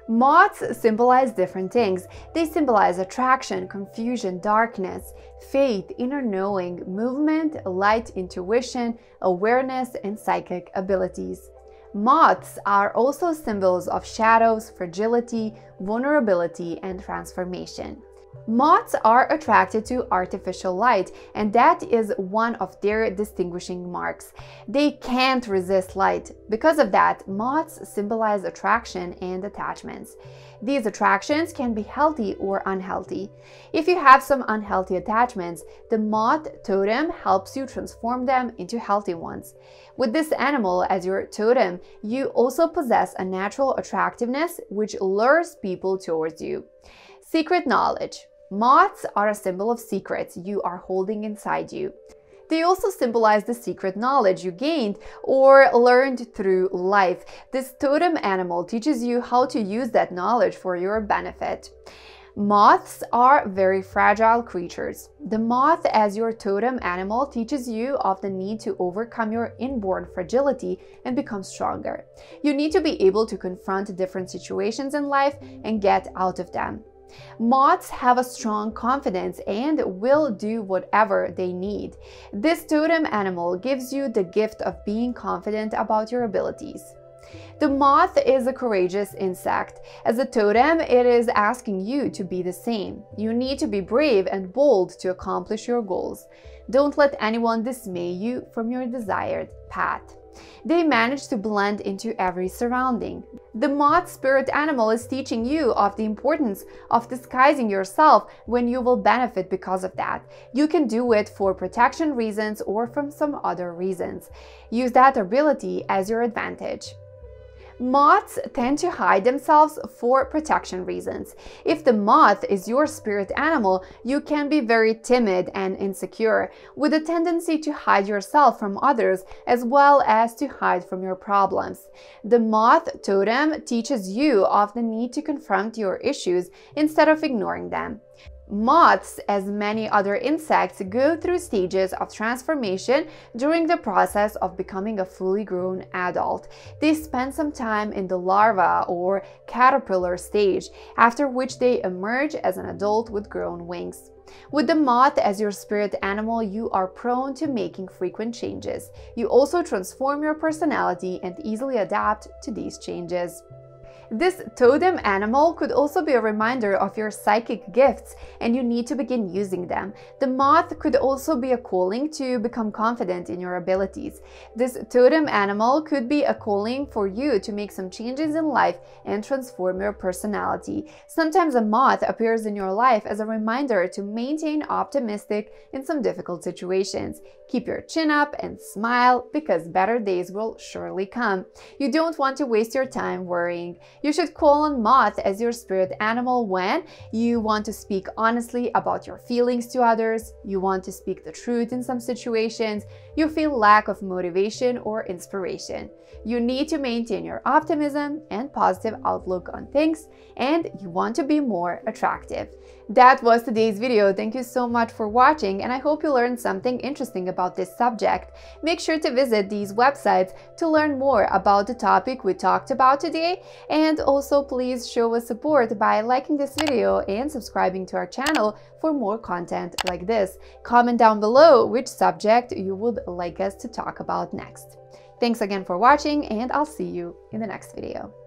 Moths symbolize different things. They symbolize attraction, confusion, darkness, faith, inner knowing, movement, light, intuition, awareness, and psychic abilities. Moths are also symbols of shadows, fragility, vulnerability, and transformation. Moths are attracted to artificial light, and that is one of their distinguishing marks. They can't resist light. Because of that, moths symbolize attraction and attachments. These attractions can be healthy or unhealthy. If you have some unhealthy attachments, the moth totem helps you transform them into healthy ones. With this animal as your totem, you also possess a natural attractiveness which lures people towards you. Secret knowledge. Moths are a symbol of secrets you are holding inside you. They also symbolize the secret knowledge you gained or learned through life. This totem animal teaches you how to use that knowledge for your benefit. Moths are very fragile creatures. The moth as your totem animal teaches you of the need to overcome your inborn fragility and become stronger. You need to be able to confront different situations in life and get out of them. Moths have a strong confidence and will do whatever they need. This totem animal gives you the gift of being confident about your abilities. The moth is a courageous insect. As a totem, it is asking you to be the same. You need to be brave and bold to accomplish your goals. Don't let anyone dismay you from your desired path. They manage to blend into every surrounding. The moth spirit animal is teaching you of the importance of disguising yourself when you will benefit because of that. You can do it for protection reasons or from some other reasons. Use that ability as your advantage. Moths tend to hide themselves for protection reasons. If the moth is your spirit animal, you can be very timid and insecure, with a tendency to hide yourself from others as well as to hide from your problems. The moth totem teaches you of the need to confront your issues instead of ignoring them. Moths, as many other insects, go through stages of transformation during the process of becoming a fully grown adult. They spend some time in the larva or caterpillar stage, after which they emerge as an adult with grown wings. With the moth as your spirit animal, you are prone to making frequent changes. You also transform your personality and easily adapt to these changes. This totem animal could also be a reminder of your psychic gifts, and you need to begin using them. The moth could also be a calling to become confident in your abilities. This totem animal could be a calling for you to make some changes in life and transform your personality. Sometimes a moth appears in your life as a reminder to maintain optimistic in some difficult situations. Keep your chin up and smile, because better days will surely come. You don't want to waste your time worrying. You should call on moth as your spirit animal when you want to speak honestly about your feelings to others, you want to speak the truth in some situations, you feel lack of motivation or inspiration. You need to maintain your optimism and positive outlook on things, and you want to be more attractive. That was today's video. Thank you so much for watching, and I hope you learned something interesting about this subject. Make sure to visit these websites to learn more about the topic we talked about today, and also please show us support by liking this video and subscribing to our channel for more content like this. Comment down below which subject you would like us to talk about next. Thanks again for watching, and I'll see you in the next video.